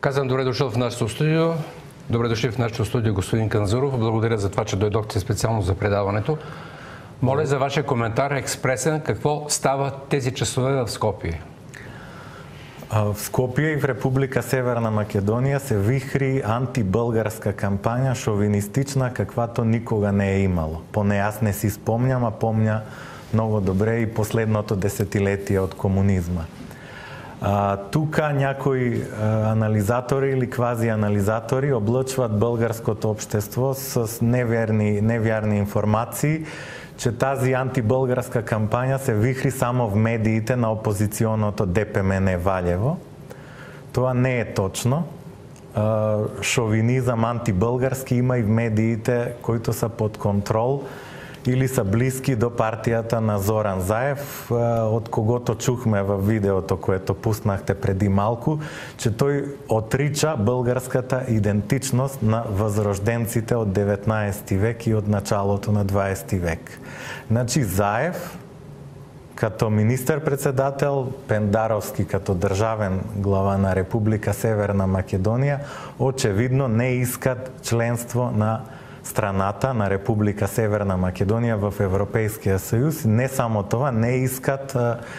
Казвам добре дошъл в нашото студио. Добре дошли в нашото студио, господин Канзуров. Благодаря за това, че дойдохте специално за предаването. Моля за вашия коментар експресен. Какво става тези часове в Скопие? В Скопие и в Република Северна Македония се вихри антибългарска кампания, шовинистична, каквато никога не е имало. Поне аз не си спомням, а помня много добре и последното десетилетие от комунизма. Тук някои анализатори или квазианализатори облъчват българското общество с невярни информации, че тази антибългарска кампания се вихри само в медиите на опозиционното ДПМН Валево. Това не е точно. Шовинизъм антибългарски има и в медиите, които са под контрол или са близки до партията на Зоран Заев, от когото чухме във видеото, което пуснахте преди малко, че той отрича българската идентичност на възрожденците от 19 век и от началото на 20 век. Значи Заев като министър-председател, Пендаровски като държавен глава на Република Северна Македония очевидно не искат членство на страната на Република Северна Македония в Европейския съюз. Не само това, не искат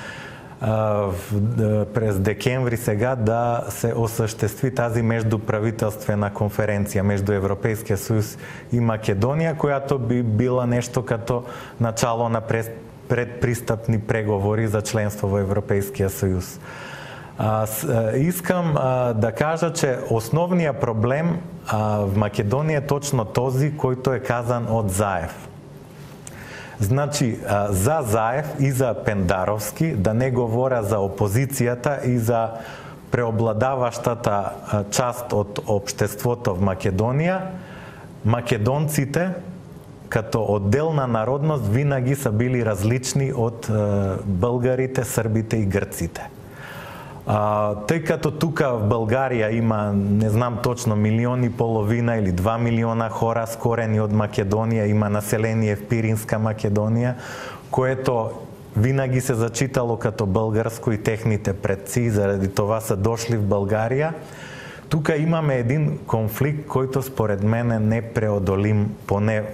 през декември сега да се осъществи тази междуправителствена конференция между Европейския съюз и Македония, която би била нещо като начало на предпристъпни преговори за членство в Европейския съюз. Искам да кажа, че основният проблем в Македония е точно този, който е казан от Заев. Значи, за Заев и за Пендаровски, да не говоря за опозицията и за преобладаващата част от обществото в Македония, македонците като отделна народност винаги са били различни от българите, сърбите и гърците. Тъй като тук в България има, не знам точно, 1,5 милиона или 2 милиона хора с корени от Македония, има население в Пиринска Македония, което винаги се зачитало като българско и техните предци, заради това са дошли в България. Тук имаме един конфликт, който според мен е непреодолим, поне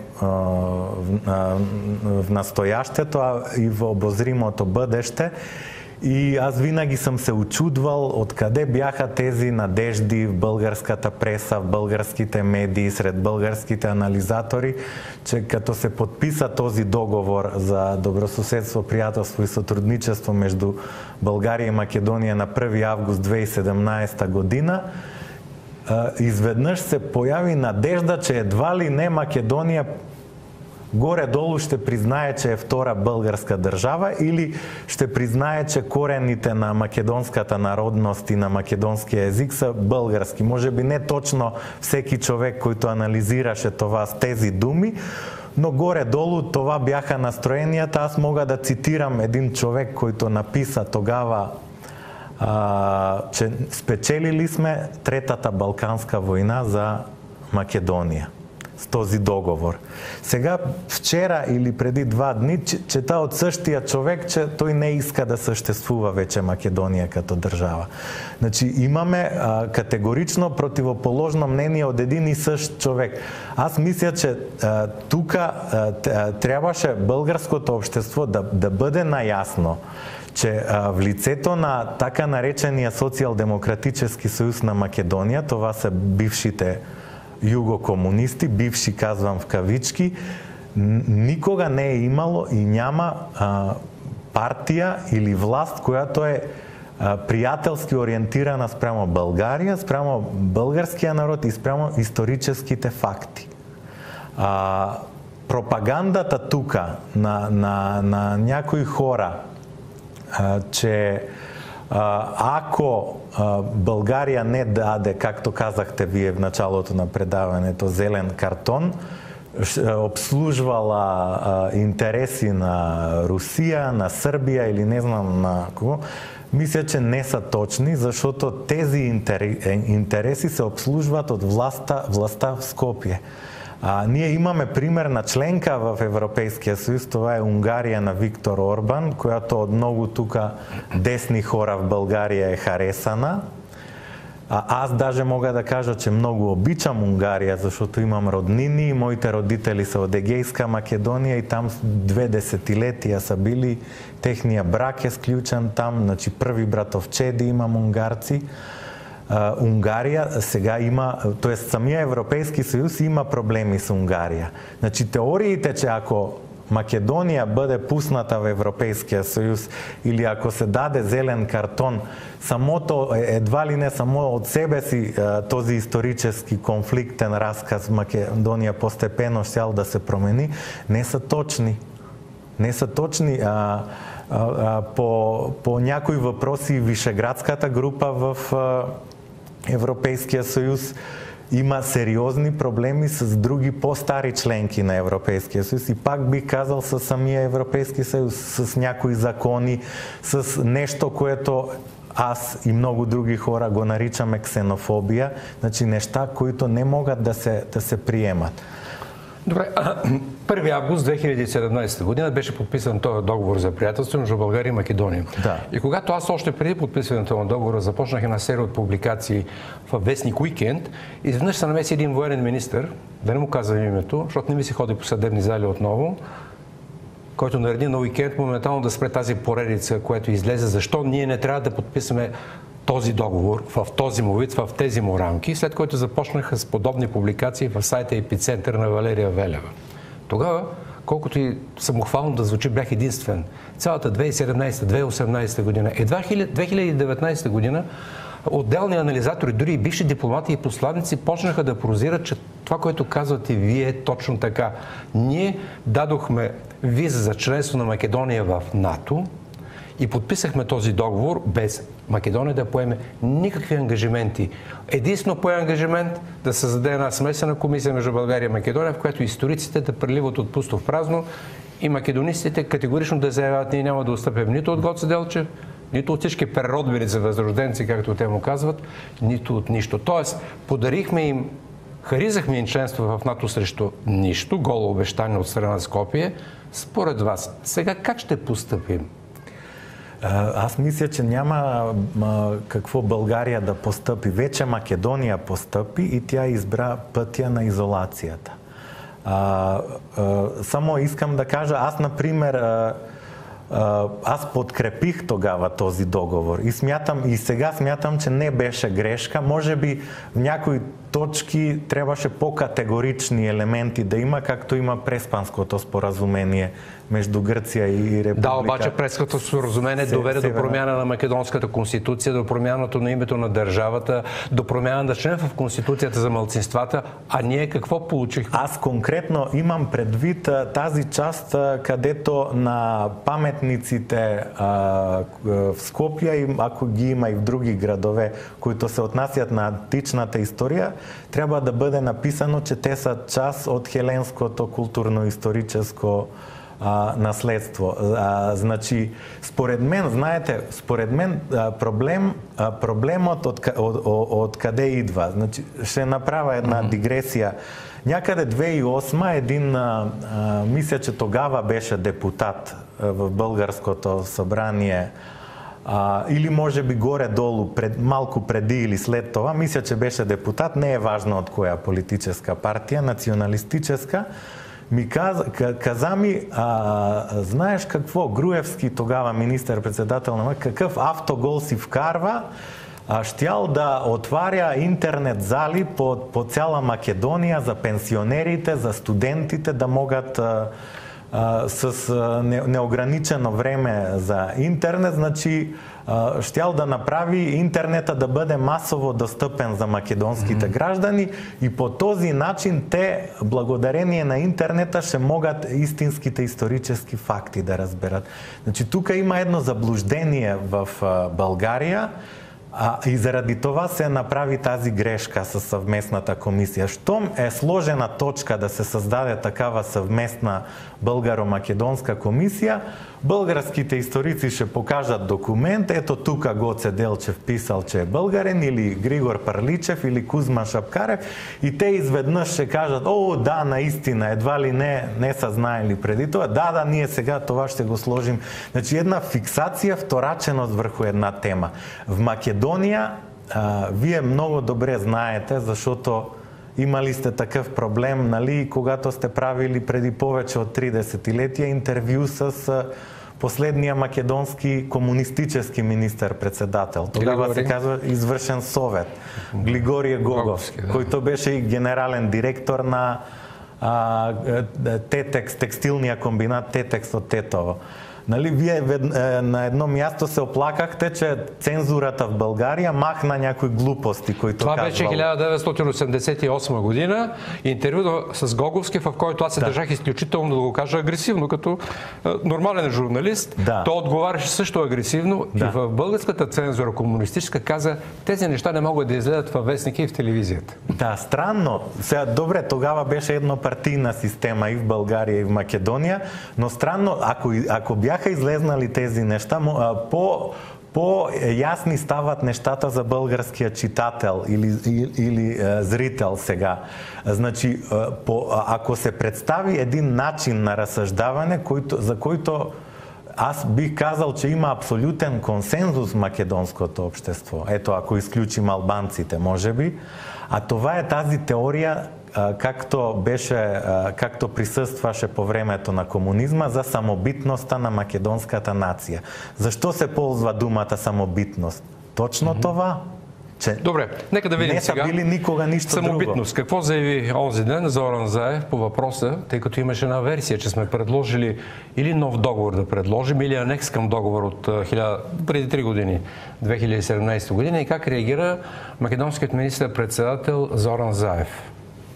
в настоящето, а и в обозримото бъдеще. И аз винаги съм се очудвал откъде бяха тези надежди в българската преса, в българските медии, сред българските анализатори, че като се подписа този договор за добросъседство, приятелство и сътрудничество между България и Македония на 1 август 2017 година, изведнъж се появи надежда, че едва ли не Македония горе-долу ще признае, че е втора българска държава или ще признае, че корените на македонската народност и на македонския език са български. Може би не точно всеки човек, който анализираше това с тези думи, но горе-долу това бяха настроенията. Аз мога да цитирам един човек, който написа тогава, че спечелили сме Третата Балканска война за Македония с този договор. Сега, вчера или преди 2 дни, чета от същия човек, че той не иска да съществува вече Македония като държава. Значи имаме категорично противоположно мнение от един и същ човек. Аз мисля, че тук трябваше българското общество да бъде наясно, че в лицето на така наречения Социал-демократически съюз на Македония, това са бившите югокомунисти, бивши казвам в кавички, никога не е имало и няма партия или власт, която е приятелски ориентирана спрямо България, спрямо българския народ и спрямо историческите факти. Пропагандата тук на някои хора, че ако България не даде, както казахте вие в началото на предаването, зелен картон, обслужвала интереси на Русия, на Сърбия или не знам на кого, мисля, че не са точни, защото тези интереси се обслужват от властта в Скопие. Ние имаме пример на членка в Европейския съюз, това е Унгария на Виктор Орбан, която от много тук десни хора в България е харесана. Аз даже мога да кажа, че много обичам Унгария, защото имам роднини. Моите родители са от Егейска Македония и там 2 десетилетия са били. Техния брак е сключен там, значи първи братовчеди имам унгарци. Унгария сега има, т.е. самия Европейски съюз има проблеми с Унгария. Значи теориите, че ако Македония бъде пусната в Европейския съюз или ако се даде зелен картон, самото, едва ли не само от себе си този исторически конфликтен разказ Македония постепенно щял да се промени, не са точни. Не са точни. По някои въпроси Вишеградската група в Европейския съюз има сериозни проблеми с други по-стари членки на Европейския съюз и пак бих казал със самия Европейски съюз, с някои закони, с нещо, което аз и много други хора го наричаме ксенофобия, значи неща, които не могат да се приемат. Добре, 1 август 2017 година беше подписан този договор за приятелство между България и Македония. Да. И когато аз още преди подписването на договора започнах една серия от публикации в вестник Уикенд, изведнъж се намеси един военен министър, да не му казвам името, защото не ми се ходи по съдебни зали отново, който нареди на Уикенд моментално да спре тази поредица, което излезе, защо ние не трябва да подписваме този договор в този му вид, в тези му рамки, след което започнаха с подобни публикации в сайта Епицентър на Валерия Велева. Тогава, колкото и самохвално да звучи, бях единствен. Цялата 2017-2018 година, едва 2019 година, отделни анализатори, дори и бивши дипломати и посланици почнаха да прозират, че това, което казвате вие, е точно така. Ние дадохме виза за членство на Македония в НАТО и подписахме този договор без Македония да поеме никакви ангажименти. Единствено пое ангажимент да създаде една смесена комисия между България и Македония, в която историците да преливат от пусто в празно и македонистите категорично да заявяват: ние няма да отстъпим нито от Гоце Делчев, нито от всички преродбеници, възрожденци, както те му казват, нито от нищо. Тоест, подарихме им, харизахме им членство в НАТО срещу нищо, голо обещание от страна на Скопие. Според вас, сега как ще постъпим? Аз мисля, че няма какво България да постъпи. Вече Македония постъпи и тя избра пътя на изолацията. Само искам да кажа, аз, например, аз подкрепих тогава този договор и сега смятам, че не беше грешка. Може би в някои точки трябваше по-категорични елементи да има, както има Преспанското споразумение между Гърция и Република. Да, обаче Преспанското споразумение доведе до промяна на Македонската конституция, до промяната на името на държавата, до промяна на член в Конституцията за малцинствата. А ние какво получихме? Аз конкретно имам предвид тази част, където на паметниците в Скопия, ако ги има и в други градове, които се отнасят на античната история, трябва да бъде написано, че те са част от хеленското културно-историческо наследство. Значи, според мен, знаете, проблемът от къде идва. Значи, ще направя една дигресия. Някъде 2008 мисля, че тогава беше депутат в Българското събрание, или може би горе-долу, малко преди или след това, мисля, че беше депутат, не е важно от коя политическа партия, националистическа, каза ми, знаеш какво, Груевски, тогава министър-председател на какъв автогол си вкарва, щял да отваря интернет зали по цяла Македония за пенсионерите, за студентите да могат с неограничено време за интернет, значи щял да направи интернета да бъде масово достъпен за македонските граждани и по този начин те, благодарение на интернета, ще могат истинските исторически факти да разберат. Значи тук има едно заблуждение в България, и заради това се направи тази грешка със съвместната комисия. Щом е сложена точка да се създаде такава съвместна българо-македонска комисия, българските историци ще покажат документ, ето тук Гоце Делчев писал, че е българин, или Григор Парличев, или Кузма Шапкарев, и те изведнъж ще кажат: о, да, наистина, едва ли не са знаели преди това, да, ние сега това ще го сложим. Значи една фиксация, втораченост върху една тема. В Македония вие много добре знаете, защото имали сте такъв проблем, нали, когато сте правили преди повече от 3 десетилетия интервю с последния македонски комунистически министър-председател. Тогава се казва извършен совет. Глигорие Гогов, който беше и генерален директор на Тетекс, текстилния комбинат Тетекс от Тетово. Нали, вие на едно място се оплакахте, че цензурата в България махна някои глупости, които това беше 1988 година. Интервю с Гоговски, в който аз се държах изключително, да го кажа, агресивно, като нормален журналист. Да. Той отговаряше също агресивно и в българската цензура комунистическа каза, тези неща не могат да излезат във вестники и в телевизията. Да, странно. Сега, добре, тогава беше еднопартийна система и в България, и в Македония, но странно, ако бяха излезнали тези неща, по-ясни стават нещата за българския читател или зрител сега. Значи, ако се представи един начин на разсъждаване, за който аз бих казал, че има абсолютен консенсус в македонското общество. Ето, ако изключим албанците, може би. А това е тази теория, както присъстваше по времето на комунизма, за самобитността на македонската нация. Защо се ползва думата самобитност? Точно това. Добре, нека да видим не сега. Не са били никога нищо самобитност. друго. Какво заяви онзи ден Зоран Заев по въпроса, тъй като имаше една версия, че сме предложили или нов договор да предложим, или анекс към договор от преди 3 години, 2017 година, и как реагира македонският министър-председател Зоран Заев?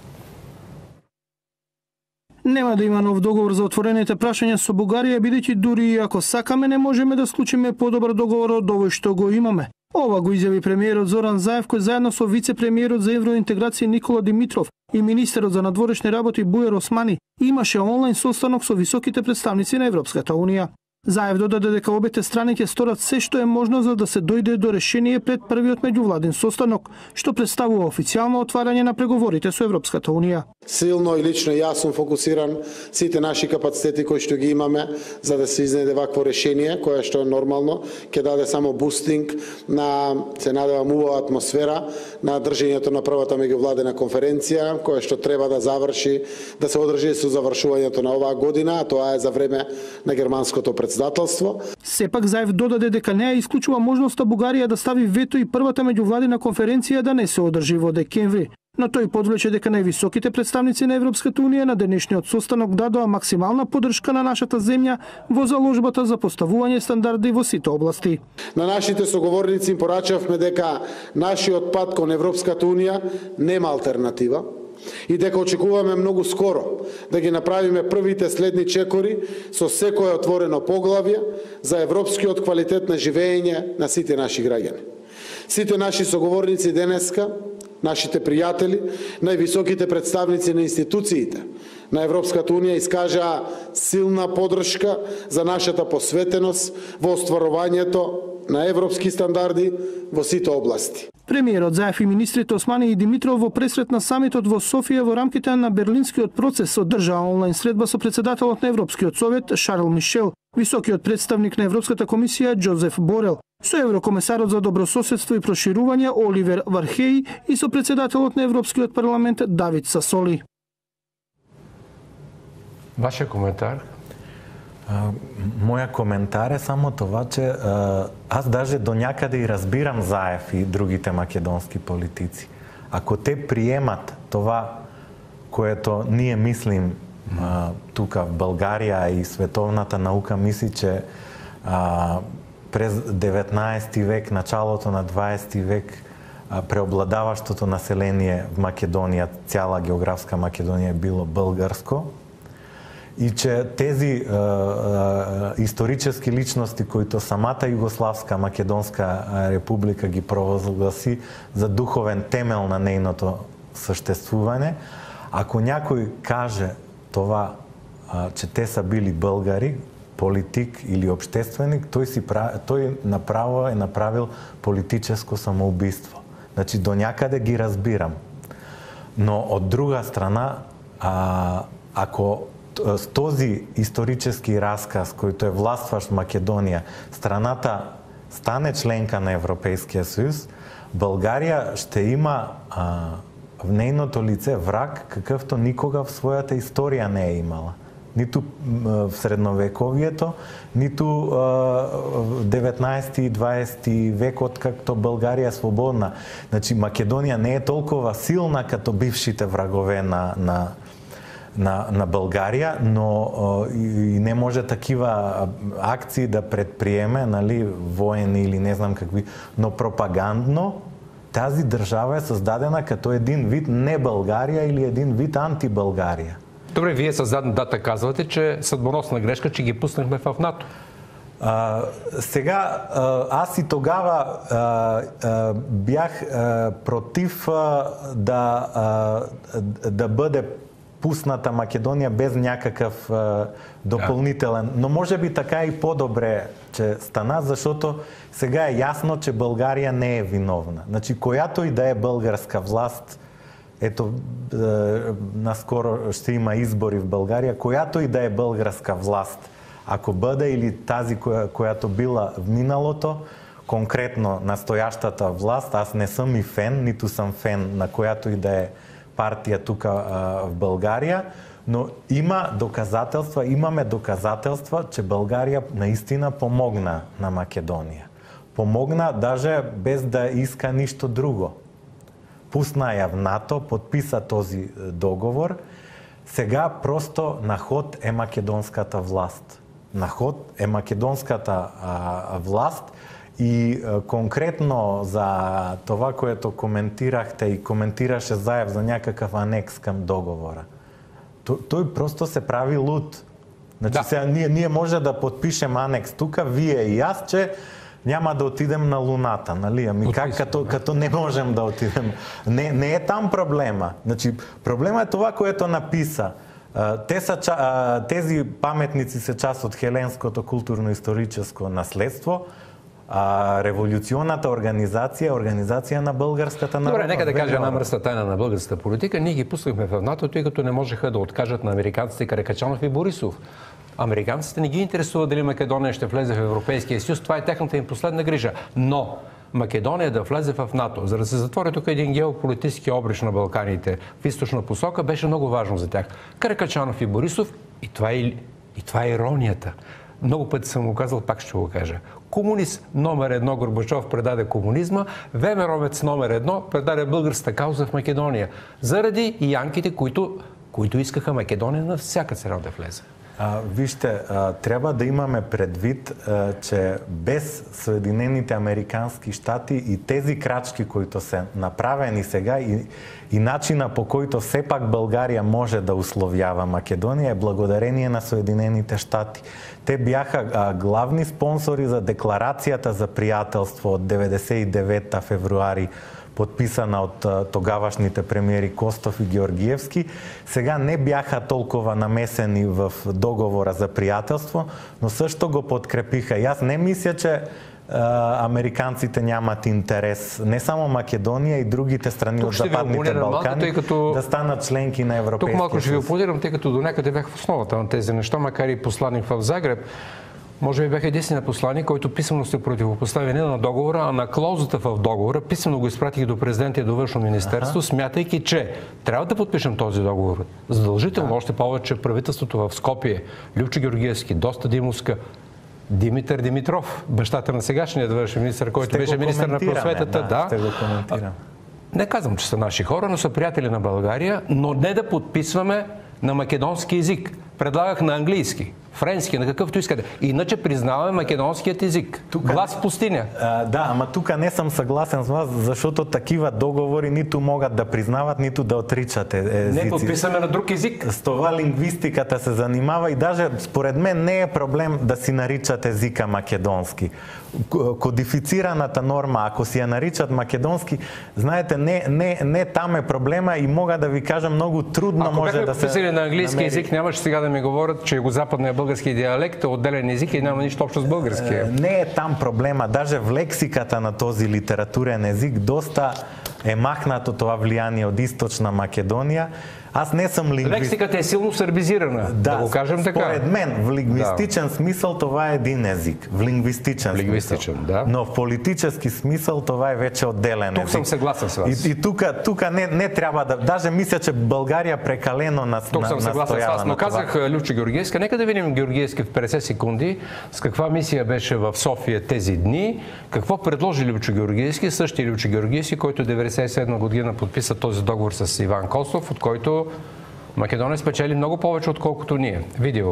Нема да има нов договор за отворените прашања со Бугарија, бидејќи дури и ако сакаме не можеме да склучиме подобар договор од овој што го имаме. Ова го изјави премиерот Зоран Заев, кој заедно со вице-премиерот за евроинтеграција Никола Димитров и министерот за надворешни работи Бујар Османи имаше онлайн состанок со високите представници на Европската унија. Заев додаде дека обете страни ќе сторат се што е можно за да се дојде до решение пред првиот меѓувладин состанок, што представува официјално отварање на преговорите со Европската унија. Силно и лично јас сум фокусиран сите наши капацитети кои што ги имаме за да се изнеде вакво решение, кое што е нормално, ќе даде само бустинг на, се надевам, убава атмосфера на држењето на првата меѓувладена конференција, која што треба да заврши, да се одржи со завршувањето на оваа година, а тоа е за време на германското председателство. Сепак Заев додаде дека не ја исклучува можноста Бугарија да стави вето и првата меѓувладина конференција да не се одржи во декември. Но тој подвлече дека највисоките представници на Европската унија на денешниот состанок дадоа максимална поддршка на нашата земја во заложбата за поставување стандарди во сите области. На нашите соговорници им порачавме дека нашиот пат кон Европската унија нема алтернатива и дека очекуваме многу скоро да ги направиме првите следни чекори со секое отворено поглавје за европскиот квалитет на живење на сите наши граѓани. Сите наши соговорници денеска, нашите пријатели, највисоките представници на институциите на Европската унија искажаа силна поддршка за нашата посветеност во остварувањето на европски стандарди во сите области. Премиерот Заев и министрите Османи и Димитров во пресрет на самитот во Софија во рамките на Берлинскиот процес одржаа онлайн средба со председателот на Европскиот совет Шарл Мишел, високиот представник на Европската комисија Джозеф Борел, со еврокомесарот за добрососедство и проширување Оливер Вархеј и со председателот на Европскиот парламент Давид Сасоли. Вашиот коментар? Моя коментар е само това, че аз даже до някъде и разбирам Заев и другите македонски политици. Ако те приемат това, което ние мислим тук в България и световната наука мисли, че през 19 век, началото на 20 век преобладаващото население в Македония, цяла географска Македония е било българско, и че тези исторически личности, които самата Югославска Македонска република ги провъзгласи за духовен темел на нейното съществуване, ако някой каже това, че те са били българи, политик или общественик, той направо е направил политическо самоубийство. Значи до някъде ги разбирам. Но от друга страна, ако с този исторически разказ, който е властващ в Македония, страната стане членка на Европейския съюз, България ще има в нейното лице враг, какъвто никога в своята история не е имала. Нито в средновековието, нито в 19 и 20 век, откакто България е свободна. Значи Македония не е толкова силна като бившите врагове на България, но и не може такива акции да предприеме, нали, военни или не знам какви, но пропагандно тази държава е създадена като един вид не България или един вид антибългария. Добре, вие с задна дата казвате, че съдбоносна грешка, че ги пуснахме в НАТО. Сега, аз и тогава бях против да бъде пусната Македония без някакъв допълнителен. Но може би така и по-добре, че стана, защото сега е ясно, че България не е виновна. Значи, която и да е българска власт, ето, наскоро ще има избори в България, която и да е българска власт, ако бъде или тази, която била в миналото, конкретно настоящата власт, аз не съм и фен, нито съм фен на която и да е партия тук в България, но имаме доказателства, че България наистина помогна на Македония. Помогна даже без да иска нищо друго. Пусна я в НАТО, подписа този договор. Сега просто на ход е македонската власт. На ход е македонската власт и конкретно за това, което коментирахте и коментираше Заев за някакъв анекс към договора. Той просто се прави луд. Значи да. Сега ние може да подпишем анекс тук, вие и аз, че няма да отидем на Луната, нали? Ами как като не можем да отидем? Не е там проблема. Значи, проблема е това, което написа. Тези паметници са част от хеленското културно-историческо наследство. Революционната организация е организация на българската народна. Добре, нека да кажа една мръсна тайна на българската политика. Ние ги пуснахме в НАТО, тъй като не можеха да откажат на американците Каракачанов и Борисов. Американците не ги интересува дали Македония ще влезе в Европейския съюз. Това е тяхната им последна грижа. Но Македония да влезе в НАТО, за да се затвори тук един геополитически обрич на Балканите в източна посока, беше много важно за тях. Каракачанов и Борисов, и това е иронията. Много пъти съм го казал, пак ще го кажа. Комунист номер 1 Горбачов предаде комунизма, ВМРО-вец номер 1 предаде българската кауза в Македония. Заради янките, които искаха Македония на всяка цена да влезе. Вижте, трябва да имаме предвид, че без Съединените американски щати и тези крачки, които са направени сега и начина, по който все пак България може да условява Македония, е благодарение на Съединените щати. Те бяха главни спонсори за декларацията за приятелство от 99 февруари, подписана от тогавашните премиери Костов и Георгиевски. Сега не бяха толкова намесени в договора за приятелство, но също го подкрепиха. И аз не мисля, че американците нямат интерес, не само Македония и другите страни от Западните Балкани, да станат членки на Европейския съюз. Тук малко ще ви опонирам, тъй като до някъде бях в основата на тези неща, макар и посланник в Загреб. Може би бях единствен посланик, който писмено се противопостави не на договора, а на клаузата в договора. Писмено го изпратих до президента и до Външно министерство, смятайки, че трябва да подпишем този договор. Задължително, още повече правителството в Скопие, Любчо Георгиевски, Доста Димовска, Димитър Димитров, бащата на сегашния външен министър, който беше министър на просветата. Ще го коментирам. Не казвам, че са наши хора, но са приятели на България, но не да подписваме на македонски език. Предлагах на английски, френски, на какъвто искате. Иначе признаваме македонският език. Глас в пустиня. Да, ама тук не съм съгласен с вас, защото такива договори нито могат да признават, нито да отричат езици. Не подписаме на друг език. С това лингвистиката се занимава и даже според мен не е проблем да си наричат езика македонски. Кодифицираната норма, ако си я наричат македонски, знаете, не там е проблема и мога да ви кажа, много трудно може да се... Ако бяхме на английски език, нямаше сега да ми говорят, че югозападният български диалект е отделен език и няма нищо общо с българския. Не е там проблема. Даже в лексиката на този литературен език доста е махнато това влияние от източна Македония. Аз не съм лингвист. Лексиката е силно сърбизирана, да го кажем така. Според мен, в лингвистичен смисъл това е един език. В лингвистичен смисъл. Да. Но в политически смисъл това е вече отделен език. Тук съм съгласен с вас. И тук не трябва да... Даже мисля, че България прекалено настоява. Тук съм съгласен с вас, но казах Любчо Георгиевска. Нека да видим Георгиевски в 50 секунди с каква мисия беше в София тези дни, какво предложи Любчо Георгиевски, същия Любчо Георгиевски, който 1997 година подписа този договор с Иван Костов, от който Македония спечели много повече, отколкото ние. Видео.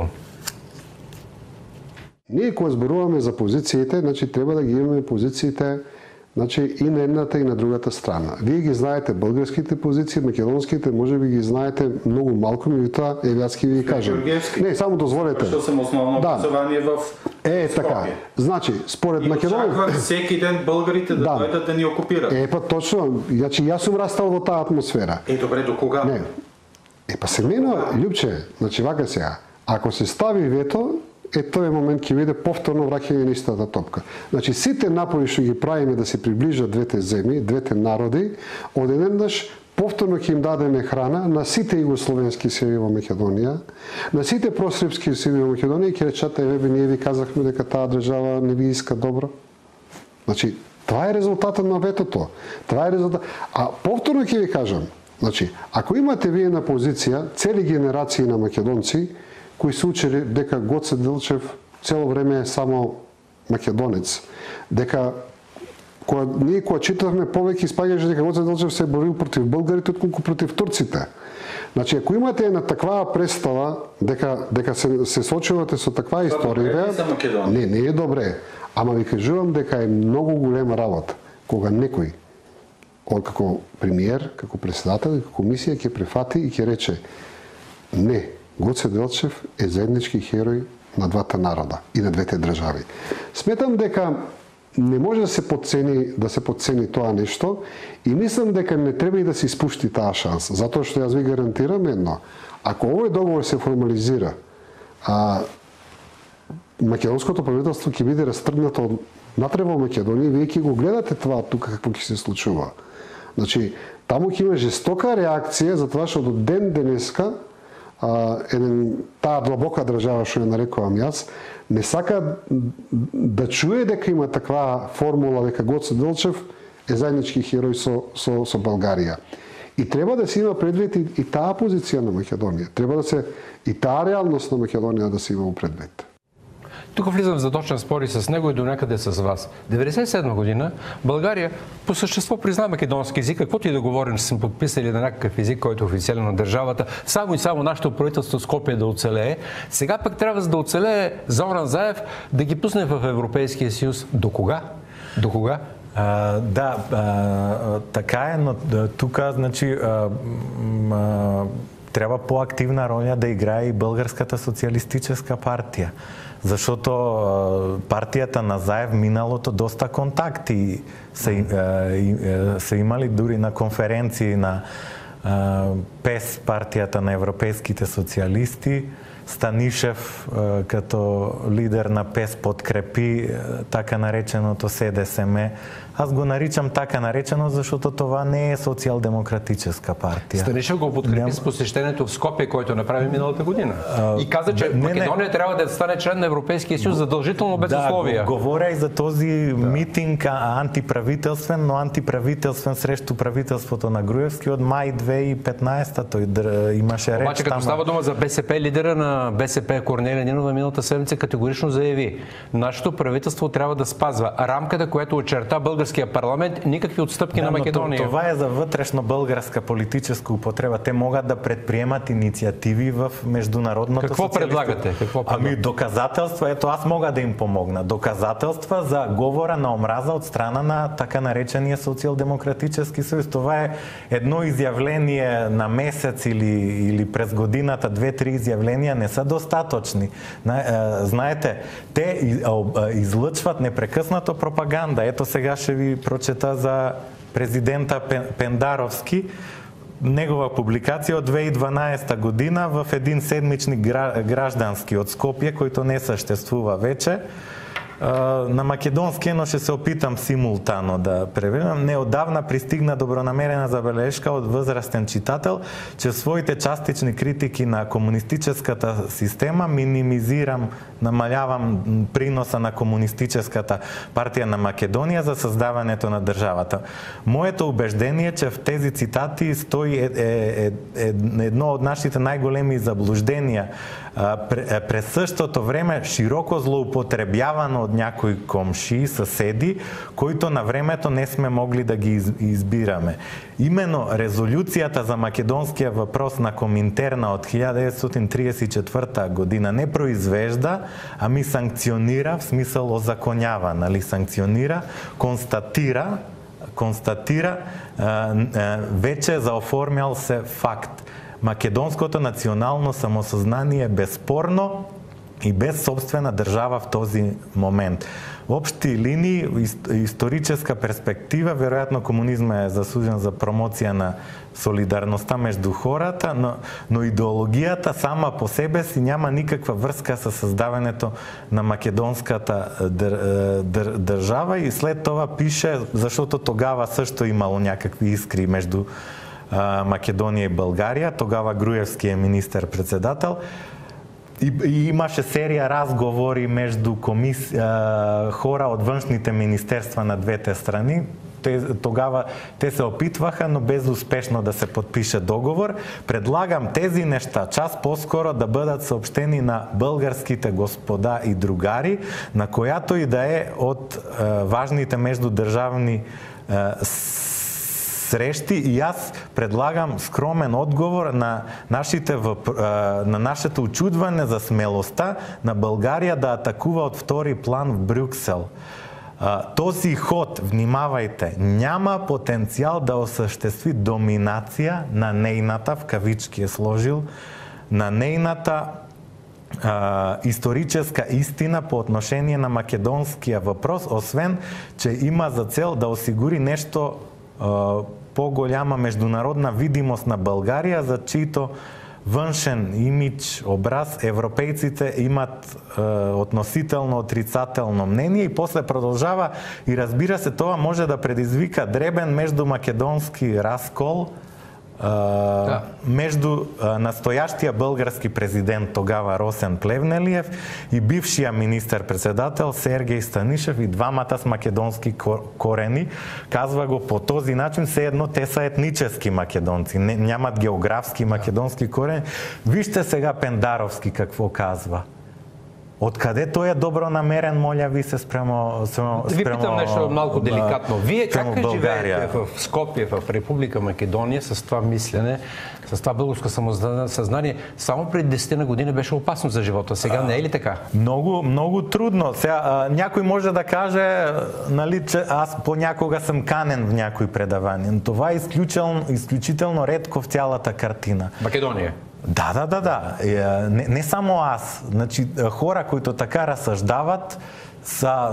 Ние, кога зборуваме за позициите, значи трябва да ги имаме позициите, значи и на едната и на другата страна. Вие ги знаете българските позиции, македонските, може би ги знаете много малко, но и това Евятски ви кажем. Не, само дозволете. Защото съм основно образование в Скопие. Така. Значи, според Македония... И очаквам всеки ден българите да дойдат да ни окупират. Точно. Значи, аз съм растал в тази атмосфера. Добре, до кога? Не. Семейно, Любче, значи вака сега, ако се стави вето, тој момент ќе биде повторно враќање на истата топка. Значи, сите напори што ги правиме да се приближат двете земји, двете народи, одеднаш повторно ќе им дадеме храна на сите југословенски сили во Македонија, на сите просрпски сили во Македонија и ќе речат, ние ви казахме дека таа држава не ви иска добро. Значи, това е резултатот на ветото. Това е резултат. А повторно ќе ви кажам, значи, ако имате вие на позиција цели генерации на македонци кои се учели дека Гоце Делчев цело време е само македонец, дека ние кога читавме повеќе испаѓаше дека Гоце Делчев се борил против българите отколку против турците. Значи, ако имате една таква представа дека се сочувате со таква историја, не е добре. Ама ви кажувам дека е многу голема работа кога некој како премиер, како председател, како комисија ќе прифати и ќе рече не, Гоце Делчев е заеднички херој на двата народа и на двете држави. Сметам дека не може да се подцени тоа нешто и мислам дека не треба и да се испушти таа шанса, затоа што јас ви гарантирам едно. Ако овој договор се формализира, македонското правителство ќе биде растргнато натре во Македонија, вие ќе го гледате това тука какво ќе се случува. Значи, таму ќе има жестока реакција за тоа што до ден денеска таа длабока држава што ја нарекувам јас, не сака да чуе дека има таква формула дека Гоце Делчев е заеднички херој со Българија. И треба да се има предвид и таа позиција на Македонија. Треба да се и таа реалност на Македонија да се има предвид. Тук влизам в задочен спор и с него и до някъде с вас. 1997 година България по същество призна македонски език, каквото и да говорим, че сме подписали на някакъв език, който е официален на държавата, само и само нашето правителство Скопие да оцелее. Сега пък трябва, за да оцелее Зоран Заев, да ги пусне в Европейския съюз. До кога? До кога? Така е, но тук, значи, трябва по-активна роля да играе и Българската социалистическа партия. Защото партията на Заев миналото доста контакти са имали дори на конференции на ПЕС, партията на европейските социалисти. Станишев като лидер на ПЕС подкрепи така нареченото СДСМ. Аз го наричам така наречено, защото това не е социал-демократическа партия. Станишев го подкрепи с посещението в Скопие, който направи миналата година. И каза, че Македония трябва да стане член на Европейския съюз задължително без условия. Говоря и за този митинг антиправителствен, но антиправителствен срещу правителството на Груевски от май 2015. Той имаше реч. Обаче, като става дума за БСП, лидера на БСП Корнелия Нинова миналата седмица категорично заяви: нашето правителство трябва да спазва рамката, която очерта българския парламент, никакви отстъпки на Македония. Това е за вътрешно българска политическа употреба. Те могат да предприемат инициативи в международното Какво предлагате? Ами доказателства, ето аз мога да им помогна. Доказателства за говора на омраза от страна на така наречения социал-демократически съюз. Това е едно изявление на месец или през годината, 2-3 изявления не са достатъчни. Знаете, те излъчват непрекъснато пропаганда. Ето сега ще ви прочета за президента Пендаровски. Негова публикация от 2012 година в един седмичник граждански от Скопие, който не съществува вече. на македонски, но ще се опитам симултано да преведам. Неодавна пристигна добронамерена забележка от възрастен читател, че в своите частични критики на комунистическата система минимизирам, намалявам приноса на комунистическата партия на Македония за създаването на държавата. Моето убеждение е, че в тези цитати стои едно от нашите най-големи заблуждения. През същото време широко злоупотребявано от някои комши, съседи, които на времето не сме могли да ги избираме. Именно резолюцията за македонския въпрос на Коминтерна от 1934 година не произвежда, ами санкционира, в смисъл озаконява, нали? Санкционира, констатира вече заоформял се факт. Македонското национално самосъзнание е безспорно и без собствена държава в този момент. В общи линии, историческа перспектива, вероятно комунизма е заслужен за промоция на солидарността между хората, но идеологията сама по себе си няма никаква връзка с създаването на македонската държава и след това пише, защото тогава също имало някакви искри между Македония и България, тогава Груевски е министър-председател. И имаше серия разговори между хора от външните министерства на двете страни. Тогава те се опитваха, но безуспешно да се подпише договор. Предлагам тези неща час по-скоро да бъдат съобщени на българските господа и другари, на която и да е от важните междудържавни срещи, и аз предлагам скромен отговор на нашето очудване за смелостта на България да атакува от втори план в Брюксел. Този ход, внимавайте, няма потенциал да осъществи доминация на нейната, в кавички е сложил, на нейната историческа истина по отношение на македонския въпрос, освен, че има за цел да осигури нещо по-голяма международна видимост на България, за чието външен имидж, образ европейците имат относително отрицателно мнение, и после продължава и разбира се, това може да предизвика дребен междумакедонски разкол между настоящия български президент тогава Росен Плевнелиев и бившия министър-председател Сергей Станишев, и двамата с македонски корени. Казва го по този начин, все едно те са етнически македонци, нямат географски македонски корени. Вижте сега Пендаровски какво казва. Откъде той е добронамерен, моля ви се, спрямо да ви питам нещо малко деликатно. Вие как живеете в Скопие, в Република Македония, с това мислене, с това българско самосъзнание? Само преди 10 години беше опасно за живота. Сега не е ли така? Много, много трудно. Сега, някой може да каже, нали, че аз понякога съм канен в някои предавания. Но това е изключително редко в цялата картина. Македония? Да. Не само аз. Значи, хора, които така разсъждават, са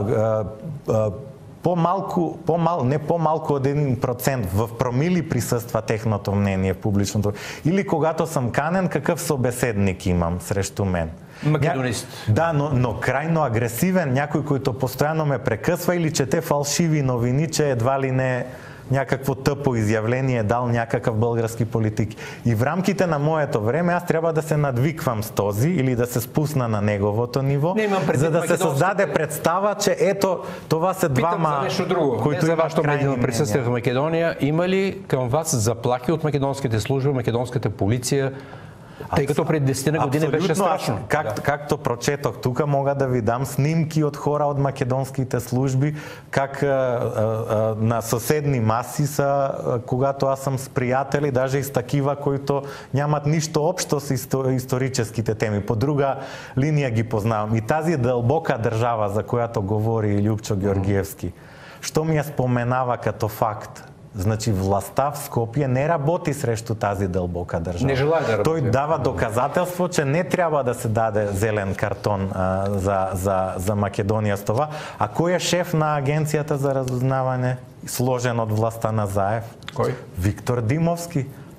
не по-малко от 1%. В промили присъства техното мнение в публичното. Или когато съм канен, какъв събеседник имам срещу мен? Македонист. Да, но крайно агресивен, някой, който постоянно ме прекъсва или чете фалшиви новини, че едва ли не някакво тъпо изявление дал някакъв български политик. И в рамките на моето време аз трябва да се надвиквам с този или да се спусна на неговото ниво, за да се създаде представа, че ето това са двама, които за вашето медийно присъствие в Македония. Има ли към вас заплахи от македонските служби, македонската полиция? Тъй като преди 10 години беше страшно. Както прочетох тук, мога да ви дам снимки от хора от македонските служби, как на съседни маси са, когато аз съм с приятели, даже и с такива, които нямат нищо общо с историческите теми. По друга линия ги познавам. И тази дълбока държава, за която говори Любчо Георгиевски, що ми я споменава като факт? Значи властта в Скопие не работи срещу тази дълбока държава. Не желая да работи. Той дава доказателство, че не трябва да се даде зелен картон за Македония с това. А кой е шеф на агенцията за разузнаване, сложен от властта на Заев? Кой? Виктор Димовски.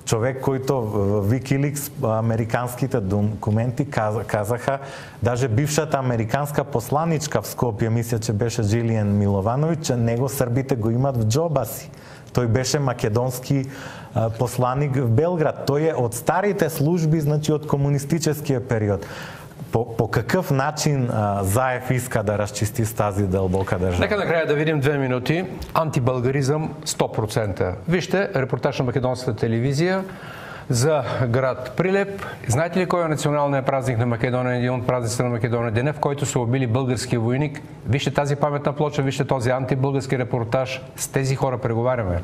човек, който в Wikileaks американските документи казаха, даже бившата американска посланичка в Скопие, мисля, че беше Джилиан Милованович, че него сърбите го имат в джоба си. Той беше македонски посланик в Белград. Той е от старите служби, значи от комунистическия период. По какъв начин Заев иска да разчисти с тази дълбока държава? Нека накрая да видим 2 минути. Антибългаризъм 100%. Вижте репортаж на македонската телевизия за град Прилеп. Знаете ли кой е националният празник на Македония? Един от празниците на Македония, деня, в който са убили български войник. Вижте тази паметна плоча, вижте този антибългарски репортаж. С тези хора преговаряме.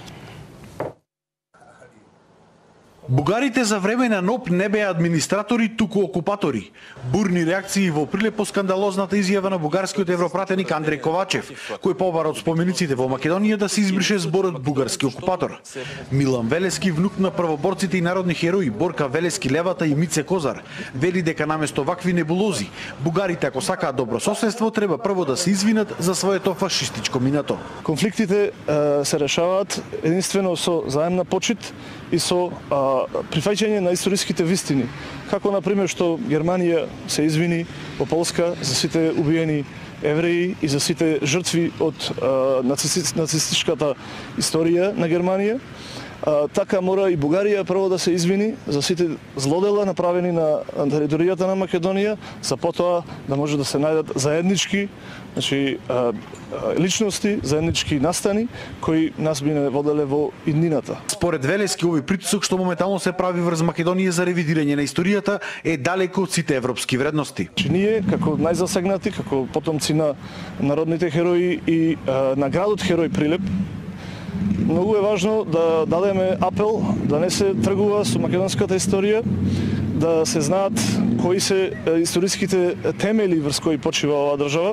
Бугарите за време на НОП не беа администратори, туку окупатори. Бурни реакции во Прилеп по скандалозната изјава на бугарскиот европратеник Андреј Ковачев, кој побара од спомениците во Македонија да се избрише зборот бугарски окупатор. Милан Велески, внук на првоборците и народни херои Борка Велески Левата и Мице Козар, вели дека наместо вакви небулози, бугарите ако сакаат добро соседство, треба прво да се извинат за своето фашистичко минато. Конфликтите се решаваат единствено со заемна почит и со прифаќање на историските вистини. Како, например, што Германија се извини во Полска за сите убиени евреи и за сите жртви од нацистичката историја на Германија, така мора и Бугарија прво да се извини за сите злодела направени на територијата на Македонија, за потоа да може да се најдат заеднички, значи личности, заеднички настани кои нас би не воделе во иднината. Според Велески, овој притисок што моментално се прави врз Македонија за ревидирање на историјата е далеко од сите европски вредности. Ние како најзасегнати, како потомци на народните херои и на градот Херој Прилеп, многу е важно да дадеме апел да не се тргува со македонската историја, да се знаат кои се историските темели врз кои почива оваа држава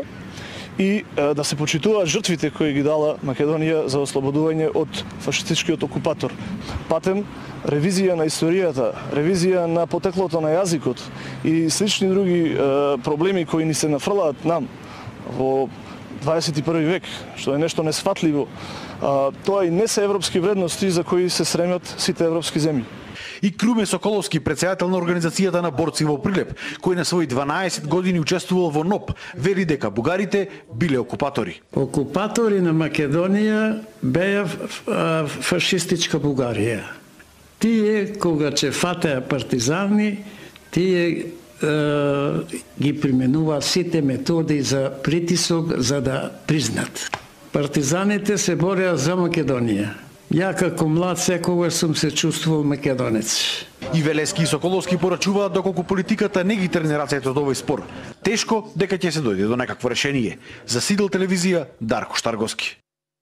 и да се почитуваат жртвите кои ги дала Македонија за ослободување од фашистичкиот окупатор. Патем ревизија на историјата, ревизија на потеклото на јазикот и слични други проблеми кои ни се нафрлаат нам во 21 век, што е нешто несфатливо. Тоа и не се европски вредности за кои се стремат сите европски земји. И Круме Соколовски, председател на организацијата на борци во Прилеп, кој на своји 12 години учествувал во НОП, вели дека бугарите биле окупатори. Окупатори на Македонија беа фашистичка Бугарија. Тие, кога ќе фатеа партизани, тие ги применуваат сите методи за притисок за да признат. Партизаните се бореа за Македонија. Ја како млад секогаш сум се чувствувал македонец. И Велески и Соколовски порачуваат доколку политиката не ги тргне рацете од овој спор. Тешко дека ќе се дојде до некакво решение. За Сидел телевизија, Дарко Штарговски.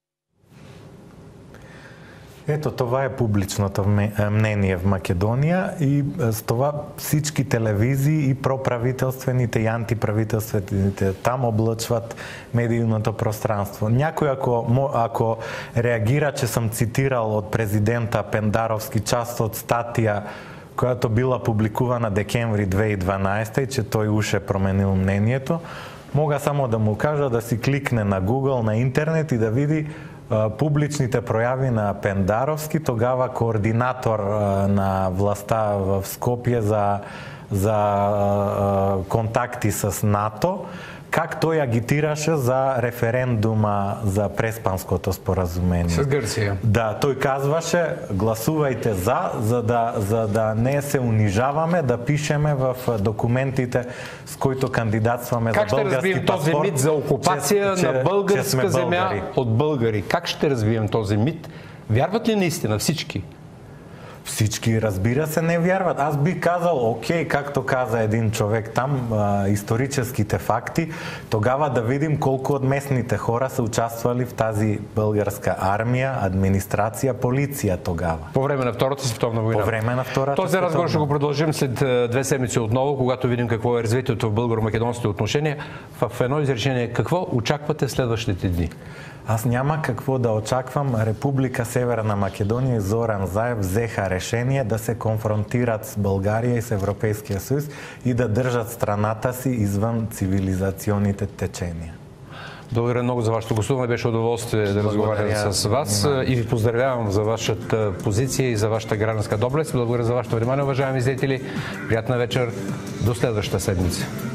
Ето, това е публичното мнение в Македония и с това всички телевизии и проправителствените и антиправителствените там облъчват медийното пространство. Някой ако реагира, че съм цитирал от президента Пендаровски част от статия, която била публикувана декември 2012 и че той уж е променил мнението, мога само да му кажа да си кликне на Google, на интернет и да види публичните прояви на Пендаровски, тогава координатор на властта в Скопие за контакти с НАТО, как той агитираше за референдума за Преспанското споразумение. С Гърция. Да, той казваше, гласувайте за да не се унижаваме, да пишеме в документите, с които кандидатстваме за български паспорт. Как ще развием този мит за окупация на българска земя от българи? Как ще развием този мит? Вярват ли наистина всички? Всички, разбира се, не вярват. Аз би казал, окей, както каза един човек там, историческите факти, тогава да видим колко от местните хора са участвали в тази българска армия, администрация, полиция тогава. По време на Втората световна война. По време на Втората Този разговор ще го продължим след 2 седмици отново, когато видим какво е развитието в българо-македонските отношения. В едно изречение, какво очаквате следващите дни? Аз няма какво да очаквам. Република Северна Македония и Зоран Заев взеха решение да се конфронтират с България и с Европейския съюз и да държат страната си извън цивилизационните течения. Благодаря много за вашето гостуване. Беше удоволствие да разговарям с вас и ви поздравявам за вашата позиция и за вашата гражданска доблест. Благодаря за вашето внимание, уважаеми зрители. Приятна вечер. До следващата седмица.